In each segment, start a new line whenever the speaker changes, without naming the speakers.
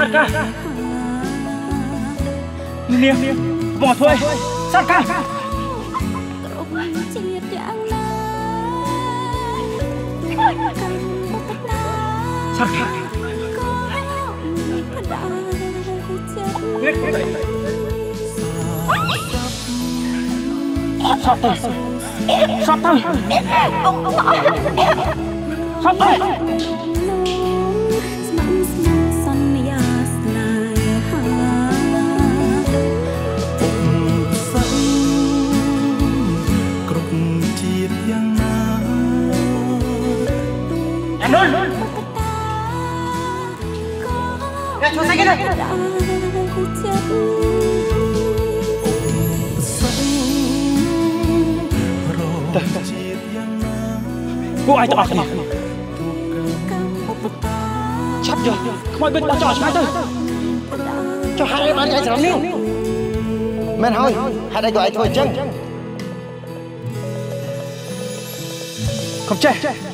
កានាងបងធ្វើសត្វកា
ជាតិយ៉ាងណា
សត្វកា
ផ្ដាល់ចិត្ត
នេះសត្វទៅសត្វទៅសត្វទៅ
សន្យាស្នេហា
គ្រប់ជាតិយ៉ាងណា
អានុនអ្នកជួយស្អីគេនេះពួកឯងទាំងអស់គ្នាចាប់យកខ្មោចបិទបោះចោលឆ្ងាយទៅចុះហេតុអីបានឯងច្រឡំនាង
មែនហើយហេតុអីក៏ឯងធ្វើអញ្ចឹង
កុំចេះ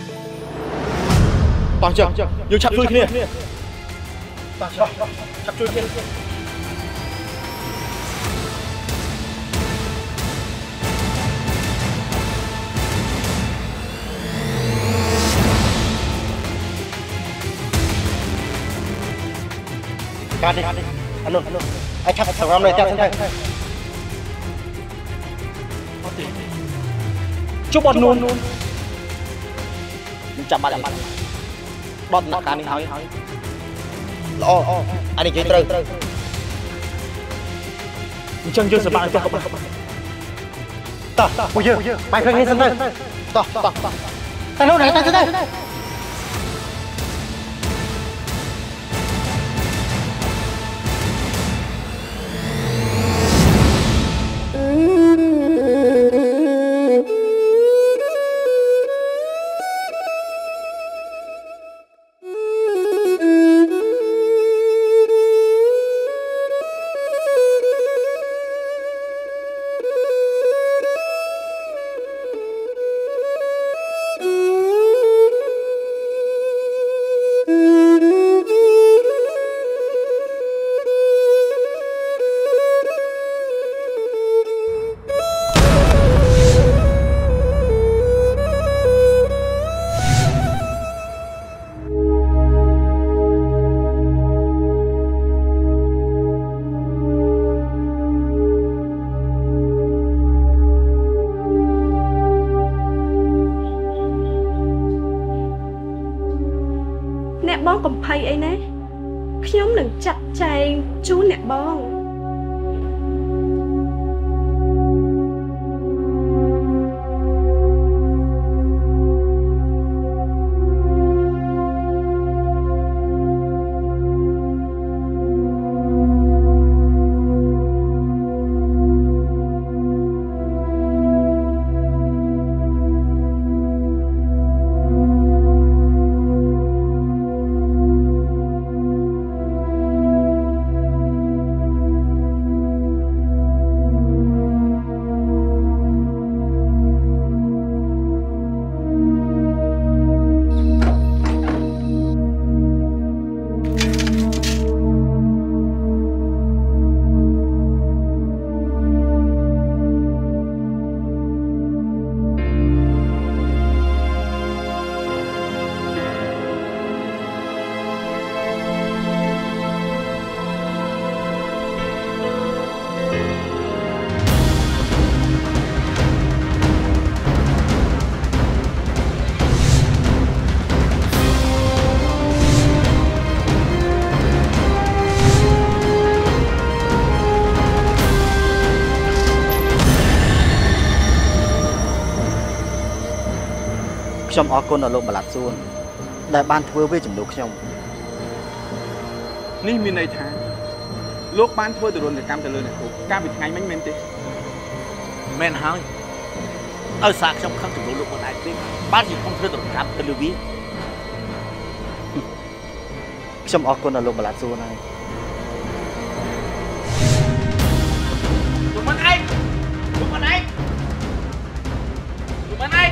បោះចោលយើងឆាប់ជួយគ្នាបោះឆាប់ជួយគ្នាកាត់នេះអានោះឯងឆាប់សម្រាប់នៅផ្ទះសិនទៅជប់អត់នួនមិនចាំបាច់ដកដំណាក់កាលនេះហើយល្អអានេះនិយាយត្រូវអញ្ចឹងយើងសម្រាប់ផ្ទះក៏បានតោះពួកយើងបាយឃើញនេះសិនទៅតោះតែនោះណែទៅ
អ្នកបងកំភៃអីណាខ្ញុំនឹងចាត់ចែងជូនអ្នកបង
ខ្ញុំអរគុណដល់លោកប្រឡាត់សួនដែលបានធ្វើវាជំនួសខ្ញុំ
នេះមានន័យថាលោកបានធ្វើទរណកម្មទៅលើអ្នកគ្រូកាលពីថ្ងៃមិញមែនទេ
មែនហើយឲ្យសារខ្ញុំខឹងចំនួនលោកខ្លួនឯងទេបានជាខ្ញុំធ្វើទរណកម្មទៅលើវាខ្ញុំអរគុណដល់លោកប្រឡាត់សួនហើយ
លោកមិនឯងលោកមិនឯងលោកមិនឯង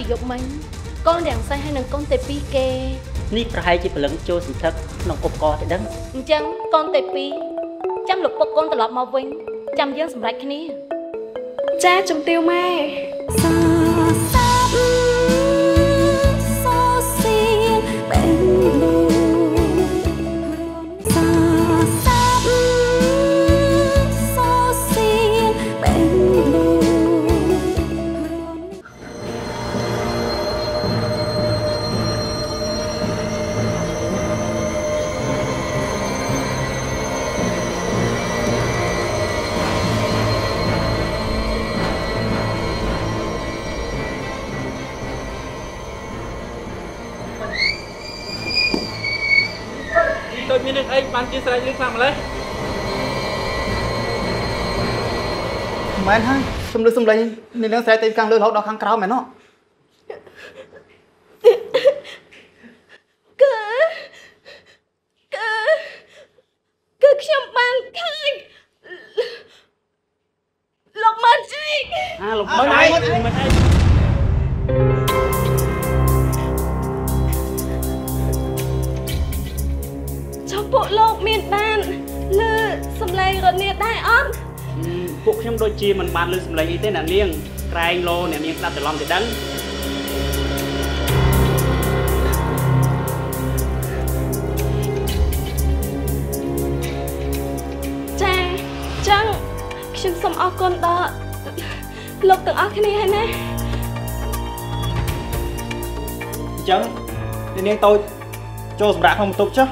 ពីយប់មិញកូនរាំងសៃហើយនឹងកូនទេពីគេ
នេះប្រហែលជាព្រលឹងចូលសន្ធឹកក្នុងឧបករណ៍ទៅដឹង
អញ្ចឹងកូនទេពីចាំលោកពុកកូនត្រឡប់មកវិញចាំយើងសម្រេចគ្នាចាជំទាវម៉ែ
សាសាប់សោសៀនបែងលូសាសាប់សោសៀនបែងលូ
ដូចមាននឹងអីបានជាស្រែកលឺខ្លាំងម្ល៉េះ
មែនហើយសំលឹកសំឡេងនេះនឹងស្រែកទៅខាងលើរហូតដល់ខាងក្រោមមែនណោះ
គឺខ្ញុំបានឃើញលោកមិនអី
លោកមិនអី
ពួកលោកមានបានលើសំឡេងរនាតដែរអត់
ពួកខ្ញុំដូចជាមិនបានលើសំឡេងអីទេអ្នកនាងក្រែងលោអ្នកនាងស្ដាប់ច្រឡំទៅដឹង
ចាចឹងខ្ញុំសូមអរគុណដល់លោកទាំងអស់គ្នាហើយណា
អញ្ចឹងអ្នកនាងតូចចូលសម្រាប់ក្នុងបន្ទប់ចុះ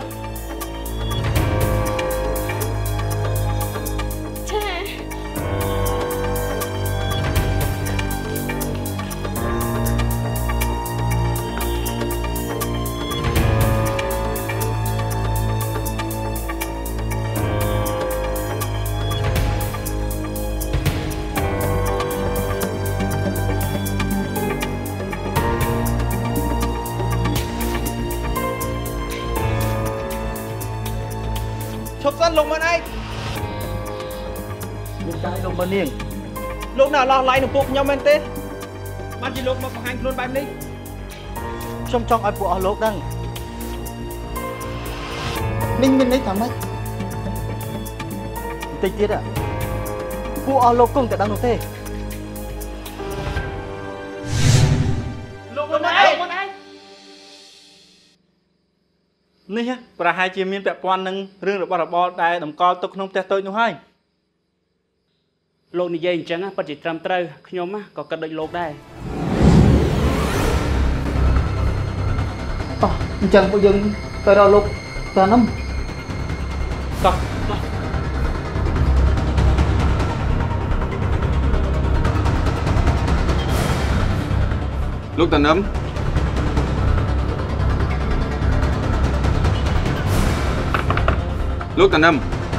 ឈប់សិនលោកមិនឯងលោកចៅលោកមិននាងលោកនៅឡោះឡៃនឹងពួកខ្ញុំមែនទេបានជាលោកមកបង្ហាញខ្លួនបែបនេះខ្ញុំចង់ឲ្យពួកអស់លោកដឹងនេះមានន័យថាម៉េចបន្តិចទៀតពួកអស់លោកគង់តែដឹងនោះទេលោកមិនឯងនេះប្រហែលជាមានពាក់ព័ន្ធនឹងរឿងរបស់របរដែលតម្កល់ទុកក្នុងផ្ទះតូចនោះហើយ
លោកនិយាយអញ្ចឹងពិតជាត្រឹមត្រូវខ្ញុំក៏គិតដូចលោកដែរ
តោះអញ្ចឹងពួកយើងទៅរកលោកតានំតោះ
លោកតានំលោកតានំ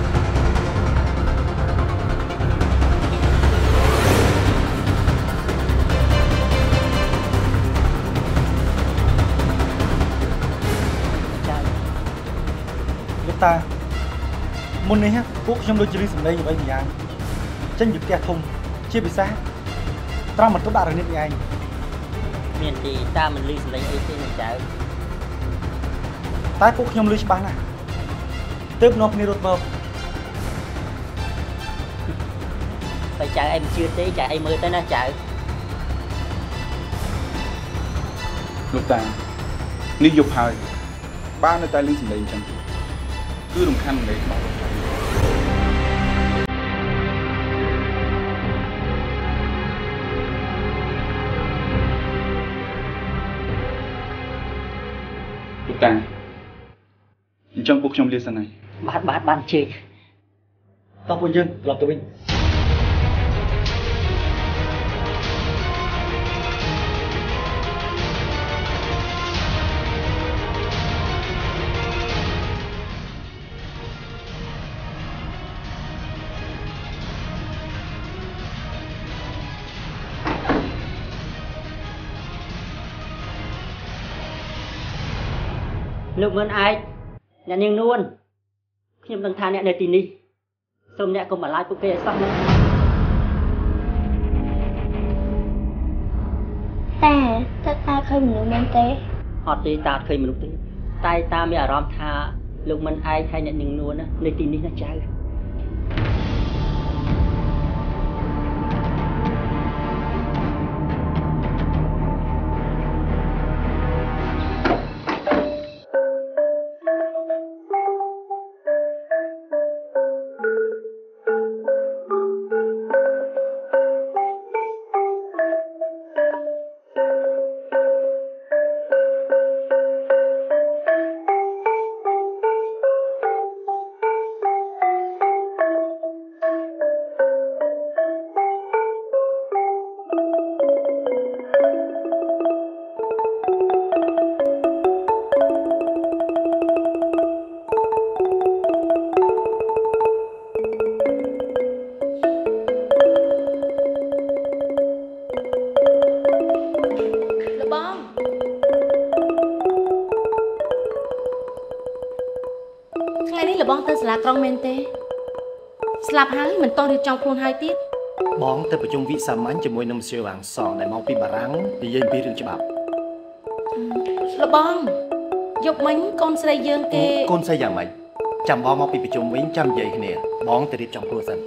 តាមុននេះពួកខ្ញុំដូចជារឿងសម្លេងអ្វីម្យ៉ាងចេញពីផ្ទះធំជាពិសេសត្រង់បន្ទប់ដាក់រនាតនេះឯង
មានទីតាមិនលឺសម្លេងអីទេនឹងចៅ
តែពួកខ្ញុំលឺច្បាស់ណាស់ទើបនាំគ្នារត់មក
តែចៅឯងមិនជឿទេចៅឯងមើលទៅណាចៅ
លោកតានេះយប់ហើយបាននៅតែលឺសម្លេងអញ្ចឹងគឺរំខានលេខបងលោកតាអញ្ចឹងពួកខ្ញុំលាសិនហើយ
បានជេក
តោះពួកយើងត្រឡប់ទៅវិញ
លោកមិនអាចអ្នកនាងនួនខ្ញុំដឹងថាអ្នកនៅទីនេះសូមអ្នកកុំបន្លាចពួកគេឲ្យសោះណា
តាឃើញមនុស្សមែនទេ
អត់ទេតាអត់ឃើញមនុស្សទេតែតាមានអារម្មណ៍ថាលោកមិនឯងហើយអ្នកនាងនួននៅទីនេះណាចៅ
ត្រង់មែនទេស្លាប់ហើយមិនតោះរៀបចំខ្លួនហើយទៀត
បងទៅប្រជុំវិសាមញ្ញជាមួយនឹងមសៀវវាងសងដែលមកពីបារាំងនិយាយពីរឿងច្បាប់
លបងយកមិញកូនស្រីយើងគេ
កូនស្រីយ៉ាងម៉េចចាំបងមកពីប្រជុំវិញចាំនិយាយគ្នាបងទៅរៀបចំខ្លួនសិន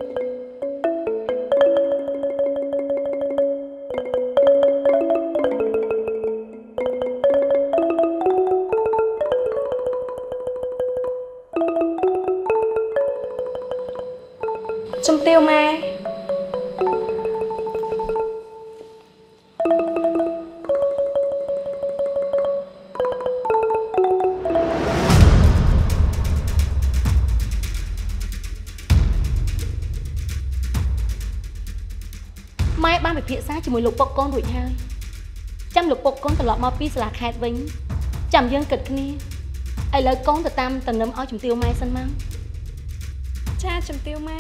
ជំទាវម៉ែ
ម៉ែបានពិភាក្សាជាមួយលោកពុកកូនរួចហើយចាំលោកពុកកូនត្រឡប់មកពីសាលាខេត្តវិញចាំយើងគិតគ្នាឥឡូវកូនទៅតាមតំណឹមឲ្យជំទាវម៉ែសិនមក
ចាជំទាវម៉ែ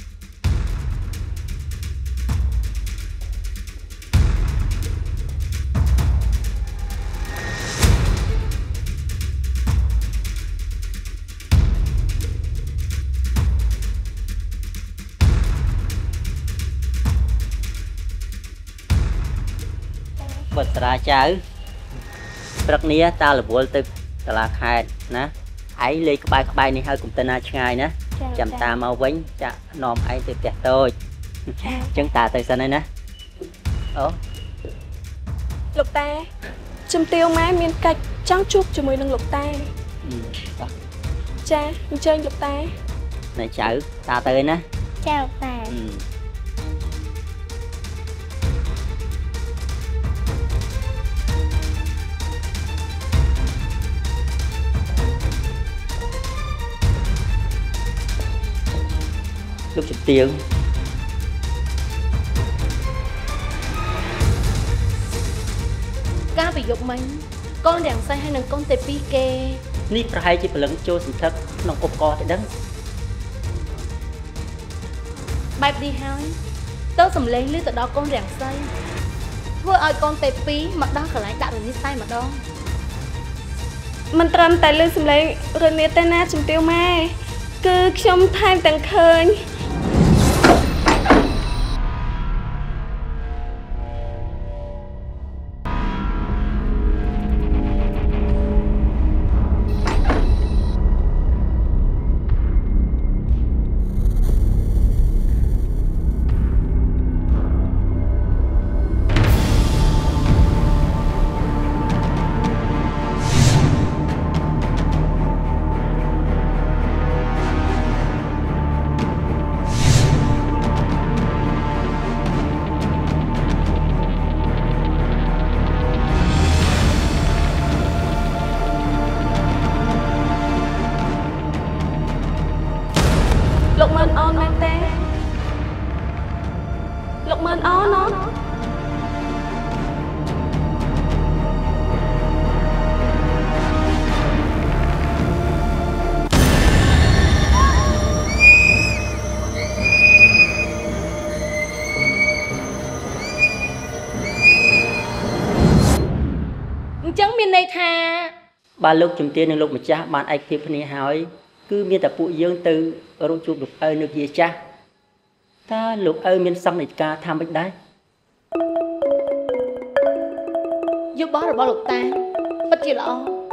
បត្រាចៅព្រឹកនេះតារវល់ទៅសាលាខេត្តណាឯងលេខក្បែរនេះហើយកុំទៅណាឆ្ងាយណាចាំតាមកវិញចាក់នាំឯងទៅផ្ទះតូចអញ្ចឹងតាទៅសិនហើយណាអូ
លោកតាជំទាវម៉ែមានកិច្ចចង់ជួបជាមួយនឹងលោកតាចាអញ្ជើញលោកតា
ណែចៅតាទៅហើយណា
ចាលោកតា
លោកជំទាវ
កាលពីយប់មិញកូនរាំងសៃហើយនឹងកូនទេពីគេ
នេះប្រហែលជាព្រលឹងចូលសន្ធឹកក្នុងឧបករណ៍ទៅដឹង
បែបនេះហើយទៅសំឡេងឮទៅដល់កូនរាំងសៃធ្វើឲ្យកូនទេពីមកដល់កន្លែងដាក់រនាសៃម្ដង
មិនត្រឹមតែឮសំឡេងរនាទេណាជំទាវម៉ែគឺខ្ញុំថែមទាំងឃើញលោកមើលអូនមែនទេលោកមើលអូនណោះ
អញ្ចឹងមានន័យថា
បាទលោកជំទាវនិងលោកម្ចាស់បានឯកភាពគ្នាហើយគឺមានតែពួកយើងទៅរកជួបលោកឪនៅជាចាស់តើលោកឪមានសង្ឃនៃការថាមិនដែរ
យោបល់របស់លោកតាពិតជាល្អ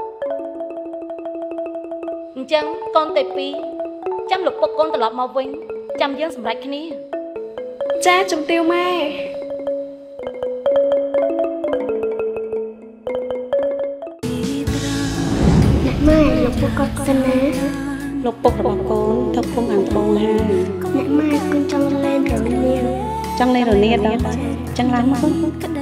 អញ្ចឹងកូនទេពីចាំលោកពុកកូនត្រឡប់មកវិញចាំយើងសម្រេចគ្នា
ចាជំទាវម៉ែអ្នកម៉ែលោកពុកគាត់សិនណា
លោកពុករបស់កូនទៅភូមិខាងត្បូងហើយ
អ្នកម៉ែគូនចង់លេងរនាត
ចង់លេងរនាតដល់ចឹងឡើងមក